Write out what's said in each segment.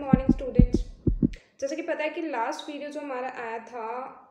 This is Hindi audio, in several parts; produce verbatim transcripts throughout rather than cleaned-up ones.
Morning students. जैसे कि पता है कि लास्ट वीडियो जो हमारा आया था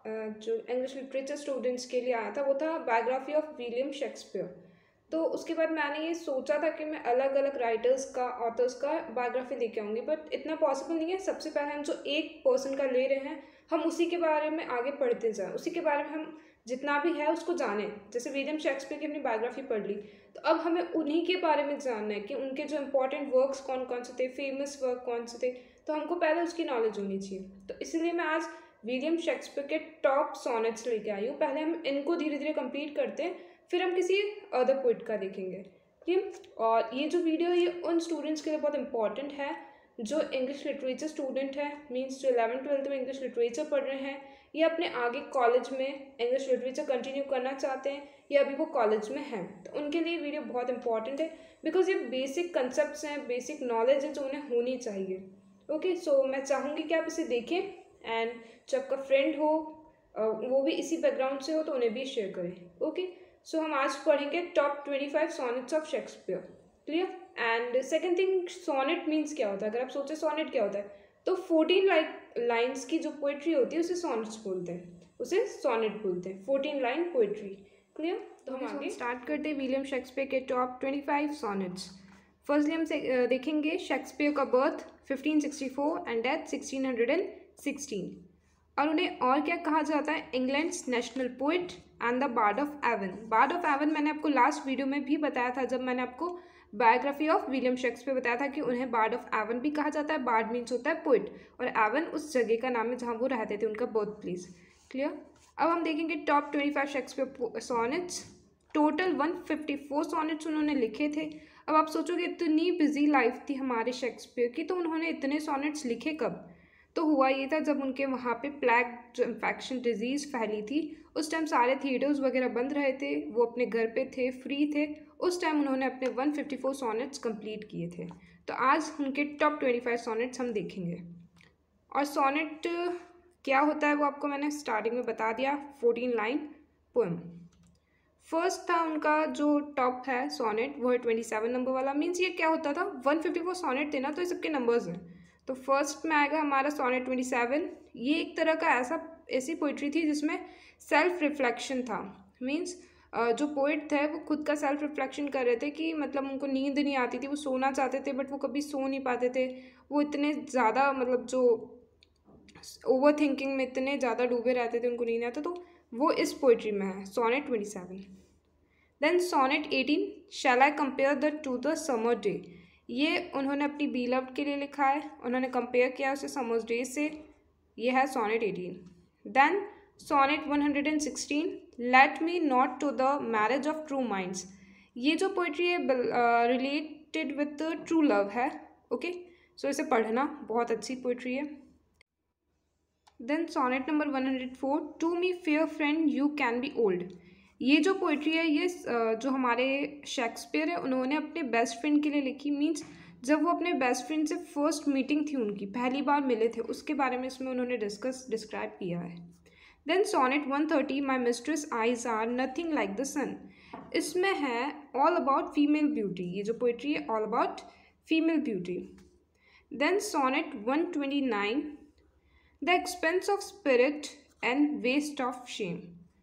जो इंग्लिश लिटरेचर स्टूडेंट्स के लिए आया था वो था बायोग्राफी ऑफ विलियम शेक्सपियर। तो उसके बाद मैंने ये सोचा था कि मैं अलग अलग राइटर्स का ऑथर्स का बायोग्राफी लेके आऊँगी, बट इतना पॉसिबल नहीं है। सबसे पहले हम जो एक पर्सन का ले रहे हैं हम उसी के बारे में आगे पढ़ते जाएं, उसी के बारे में हम जितना भी है उसको जानें। जैसे विलियम शेक्सपियर की अपनी बायोग्राफी पढ़ ली तो अब हमें उन्हीं के बारे में जानना है कि उनके जो इंपॉर्टेंट वर्क्स कौन कौन से थे, फेमस वर्क कौन से थे, तो हमको पहले उसकी नॉलेज होनी चाहिए। तो इसीलिए मैं आज विलियम शेक्सपियर के टॉप सोनेट्स लेके आई हूँ। पहले हम इनको धीरे धीरे कंप्लीट करते हैं, फिर हम किसी अदर पोइट का देखेंगे, ठीक है। और ये जो वीडियो ये उन स्टूडेंट्स के लिए बहुत इंपॉर्टेंट है जो इंग्लिश लिटरेचर स्टूडेंट है, मीन्स जो इलेवन ट्वेल्थ में इंग्लिश लिटरेचर पढ़ रहे हैं या अपने आगे कॉलेज में इंग्लिश लिटरेचर कंटिन्यू करना चाहते हैं या अभी वो कॉलेज में हैं, तो उनके लिए वीडियो बहुत इंपॉर्टेंट है। बिकॉज ये बेसिक कंसेप्ट हैं, बेसिक नॉलेज है जो उन्हें होनी चाहिए। ओके, सो मैं चाहूँगी कि आप इसे देखें एंड जो आपका फ्रेंड हो वो भी इसी बैकग्राउंड से हो तो उन्हें भी शेयर करें। ओके, सो हम आज पढ़ेंगे top twenty five sonnets of Shakespeare. Clear. And second thing, sonnet means क्या होता है। अगर आप सोचे सोनेट क्या होता है तो फोर्टीन लाइक लाइन्स की जो पोइट्री होती है उसे सोनेट्स बोलते हैं, उसे सोनेट बोलते हैं, फोर्टीन लाइन पोइट्री। क्लियर। तो हम आगे स्टार्ट करते हैं विलियम शेक्सपियर के top twenty five sonnets. Firstly हम से, देखेंगे शेक्सपियर का birth fifteen sixty four and death sixteen sixteen, और उन्हें और क्या कहा जाता है, England's national poet and the bard of Avon. Bard of Avon मैंने आपको लास्ट वीडियो में भी बताया था जब मैंने आपको बायोग्राफी ऑफ विलियम शेक्सपियर बताया था कि उन्हें बार्ड ऑफ एवन भी कहा जाता है। बार्ड मीन्स होता है पोइट और एवन उस जगह का नाम है जहाँ वो रहते थे, उनका बर्थ प्लेस। क्लियर। अब हम देखेंगे top twenty five Shakespeare sonnets. Total one fifty four sonnets उन्होंने लिखे थे। अब आप सोचोगे इतनी बिजी लाइफ थी हमारे शेक्सपियर की, तो उन्होंने इतने सोनेट्स लिखे कब। तो हुआ ये था जब उनके वहाँ पे प्लेग जो इन्फेक्शन डिजीज़ फैली थी, उस टाइम सारे थिएटर्स वगैरह बंद रहे थे, वो अपने घर पे थे, फ्री थे। उस टाइम उन्होंने अपने one fifty four sonnets complete किए थे। तो आज उनके टॉप ट्वेंटी फाइव सोनेट्स हम देखेंगे। और सोनेट क्या होता है वो आपको मैंने स्टार्टिंग में बता दिया, फोर्टीन लाइन पोएम। फर्स्ट था उनका जो टॉप है सोनेट वो है ट्वेंटी सेवन नंबर वाला। मीन्स ये क्या होता था, वन फिफ्टी फोर सोनेट थे ना, तो ये सबके नंबर्स हैं। तो फर्स्ट में आएगा हमारा सोनेट ट्वेंटी सेवन। ये एक तरह का ऐसा ऐसी पोइट्री थी जिसमें सेल्फ रिफ्लेक्शन था। मीन्स जो पोइट थे वो खुद का सेल्फ रिफ्लेक्शन कर रहे थे कि मतलब उनको नींद नहीं आती थी, वो सोना चाहते थे बट वो कभी सो नहीं पाते थे। वो इतने ज़्यादा मतलब जो ओवर थिंकिंग में इतने ज़्यादा डूबे रहते थे, उनको नींद आता, तो वो इस पोइट्री में है sonnet twenty seven. Then sonnet eighteen, shall I compare thee to the summer day. ये उन्होंने अपनी बीलव्ड के लिए लिखा है, उन्होंने कंपेयर किया उसे समर्स डे से। ये है sonnet eighteen. Then sonnet one hundred sixteen, let me not to the marriage of true minds. ये जो पोइट्री है रिलेटेड विद ट्रू लव है। ओके, सो इसे पढ़ना, बहुत अच्छी पोइट्री है। Then sonnet number one hundred four, to me fair friend you can be old. ये जो पोइट्री है ये जो हमारे शेक्सपियर है उन्होंने अपने बेस्ट फ्रेंड के लिए लिखी। मीन्स जब वो अपने बेस्ट फ्रेंड से फर्स्ट मीटिंग थी उनकी, पहली बार मिले थे, उसके बारे में इसमें उन्होंने डिस्कस डिस्क्राइब किया है। Then sonnet one thirty, my mistress eyes are nothing like the sun. इसमें है ऑल अबाउट फीमेल ब्यूटी। ये जो पोइट्री है all about female beauty. Then sonnet one twenty nine, the expense of spirit and waste of shame.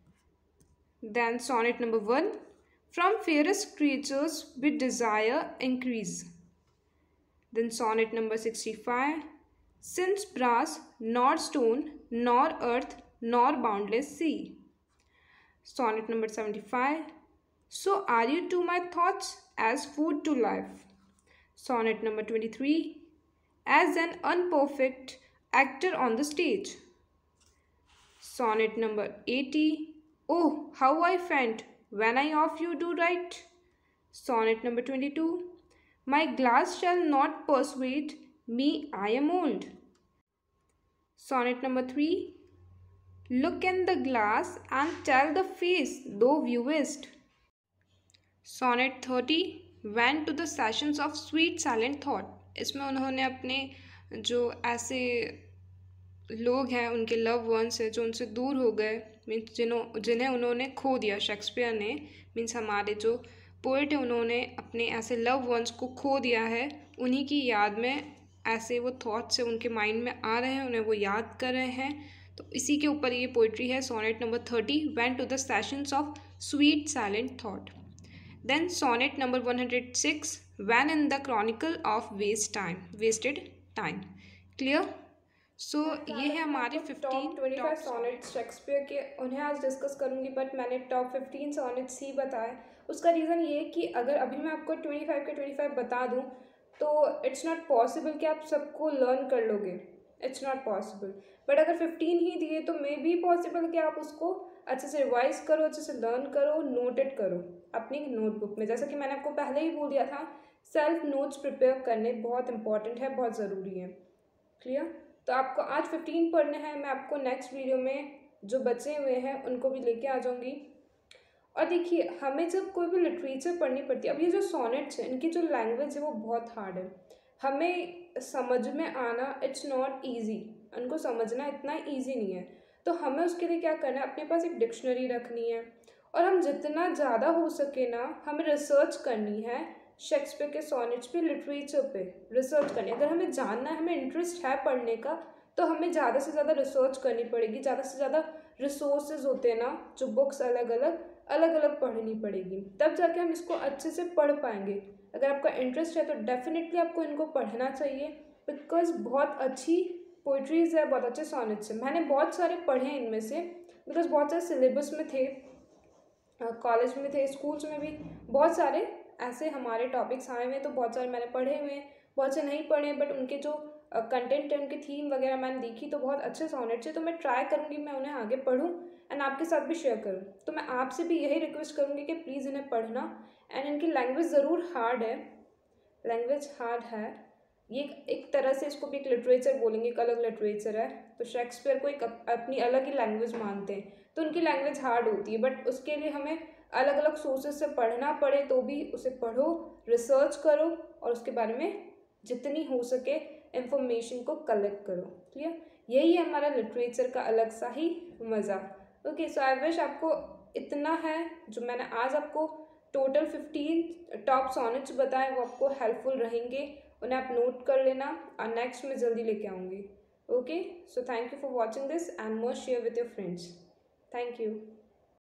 Then sonnet number one, from fairest creatures with desire increase. Then sonnet number sixty-five, since brass nor stone nor earth nor boundless sea. Sonnet number seventy-five, so are you to my thoughts as food to life. Sonnet number twenty-three, as an unperfect actor on the stage. Sonnet number eighty, oh, how I faint when I of you do write. Sonnet number twenty-two, my glass shall not persuade me I am old. Sonnet number three, look in the glass and tell the face thou viewest. Sonnet thirty, went to the sessions of sweet silent thought. इसमें उन्होंने अपने जो ऐसे लोग हैं, उनके लव वंस हैं जो उनसे दूर हो गए, मीन्स जिन्हों जिन्हें उन्होंने खो दिया, शेक्सपियर ने, मीन्स हमारे जो पोइट है उन्होंने अपने ऐसे लव वंस को खो दिया है, उन्हीं की याद में ऐसे वो थॉट्स है उनके माइंड में आ रहे हैं, उन्हें वो याद कर रहे हैं। तो इसी के ऊपर ये पोइट्री है, sonnet number thirty, went to the sessions of sweet silent thought. Then sonnet number one hundred six, when in the chronicle of waste time wasted time. Clear? So ये है हमारे fifteen twenty five sonnets Shakespeare के, उन्हें आज डिस्कस करूंगी, बट मैंने टॉप फिफ्टीन सॉनेट्स ही बताए। उसका रीज़न ये है कि अगर अभी मैं आपको ट्वेंटी फाइव के ट्वेंटी फाइव बता दूं तो इट्स नॉट पॉसिबल कि आप सबको लर्न कर लोगे, इट्स नॉट पॉसिबल। बट अगर फिफ्टीन ही दिए तो मे बी पॉसिबल कि आप उसको अच्छे से रिवाइज करो, अच्छे से लर्न करो, नोटेड करो अपनी नोटबुक में। जैसा कि मैंने आपको पहले ही बोल दिया था, सेल्फ नोट्स प्रिपेयर करने बहुत इंपॉर्टेंट है, बहुत ज़रूरी है। क्लियर? तो आपको आज फिफ्टीन पढ़ने हैं, मैं आपको नेक्स्ट वीडियो में जो बचे हुए हैं उनको भी लेके आ जाऊंगी। और देखिए, हमें जब कोई भी लिटरेचर पढ़नी पड़ती है, अब ये जो सॉनेट्स हैं इनकी जो लैंग्वेज है वो बहुत हार्ड है, हमें समझ में आना इट्स नॉट ईजी, उनको समझना इतना ईजी नहीं है। तो हमें उसके लिए क्या करना है, अपने पास एक डिक्शनरी रखनी है, और हम जितना ज़्यादा हो सके ना हमें रिसर्च करनी है शेक्सपियर के सॉनेट्स पे, लिटरेचर पे रिसर्च करनी है। अगर हमें जानना है, हमें इंटरेस्ट है पढ़ने का, तो हमें ज़्यादा से ज़्यादा रिसर्च करनी पड़ेगी, ज़्यादा से ज़्यादा रिसोर्सेज होते हैं ना, जो बुक्स अलग अलग अलग अलग पढ़नी पड़ेगी, तब जाके हम इसको अच्छे से पढ़ पाएंगे। अगर आपका इंटरेस्ट है तो डेफिनेटली आपको इनको पढ़ना चाहिए, बिकॉज बहुत अच्छी पोइट्रीज़ है, बहुत अच्छे सॉनेट्स हैं। मैंने बहुत सारे पढ़े हैं इनमें से, बिकॉज बहुत सारे सिलेबस में थे, कॉलेज में थे, स्कूल्स में भी बहुत सारे ऐसे हमारे टॉपिक्स आए हुए, तो बहुत सारे मैंने पढ़े हुए हैं, बहुत से नहीं पढ़े, बट उनके जो कंटेंट है, उनकी थीम वगैरह मैंने देखी तो बहुत अच्छे सॉनेट्स है। तो मैं ट्राई करूँगी मैं उन्हें आगे पढूं एंड आपके साथ भी शेयर करूँ। तो मैं आपसे भी यही रिक्वेस्ट करूँगी कि प्लीज़ इन्हें पढ़ना। एंड इनकी लैंग्वेज ज़रूर हार्ड है, लैंग्वेज हार्ड है, ये एक तरह से इसको भी एक लिटरेचर बोलेंगे, एक अलग लिटरेचर है। तो शेक्सपियर को एक अपनी अलग ही लैंग्वेज मानते हैं, तो उनकी लैंग्वेज हार्ड होती है, बट उसके लिए हमें अलग अलग सोर्सेज से पढ़ना पड़े तो भी उसे पढ़ो, रिसर्च करो और उसके बारे में जितनी हो सके इंफॉर्मेशन को कलेक्ट करो। क्लियर? यही है हमारा लिटरेचर का अलग सा ही मज़ा। ओके, सो आई विश आपको इतना है जो मैंने आज आपको टोटल फिफ्टीन टॉप सॉनेट्स बताए वो आपको हेल्पफुल रहेंगे, उन्हें आप नोट कर लेना और नेक्स्ट में जल्दी लेके आऊँगी। Okay, so thank you for watching this and must share with your friends. Thank you.